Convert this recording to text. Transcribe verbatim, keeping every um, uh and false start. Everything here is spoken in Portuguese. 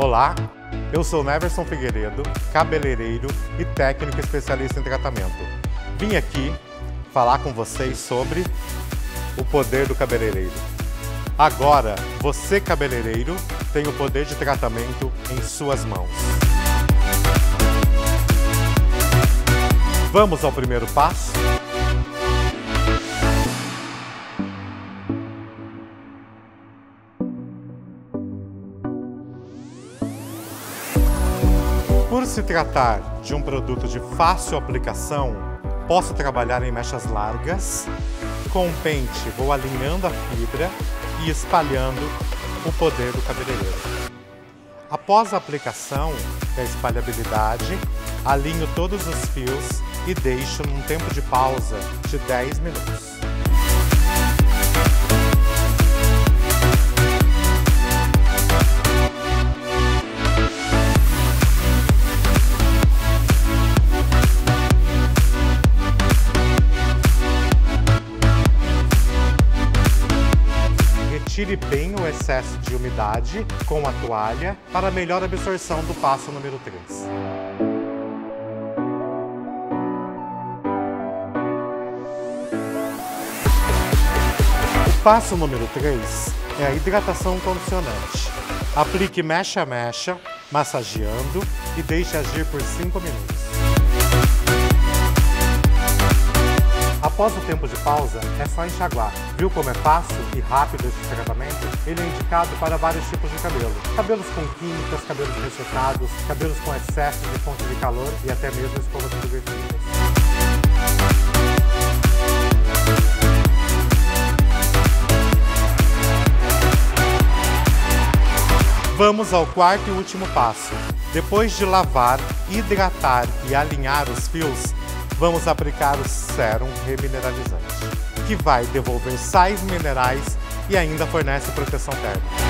Olá, eu sou Neverson Figueiredo, cabeleireiro e técnico especialista em tratamento. Vim aqui falar com vocês sobre o poder do cabeleireiro. Agora, você cabeleireiro tem o poder de tratamento em suas mãos. Vamos ao primeiro passo? Por se tratar de um produto de fácil aplicação, posso trabalhar em mechas largas. Com o pente, vou alinhando a fibra e espalhando o poder do cabeleireiro. Após a aplicação da espalhabilidade, alinho todos os fios e deixo num tempo de pausa de dez minutos. Tire bem o excesso de umidade com a toalha para melhor absorção do passo número três. O passo número três é a hidratação condicionante. Aplique mecha a mecha, massageando e deixe agir por cinco minutos. Após o tempo de pausa, é só enxaguar. Viu como é fácil e rápido esse tratamento? Ele é indicado para vários tipos de cabelo. Cabelos com químicas, cabelos ressecados, cabelos com excesso de fonte de calor e até mesmo escovas subversivas. Vamos ao quarto e último passo. Depois de lavar, hidratar e alinhar os fios, vamos aplicar o sérum remineralizante, que vai devolver sais minerais e ainda fornece proteção térmica.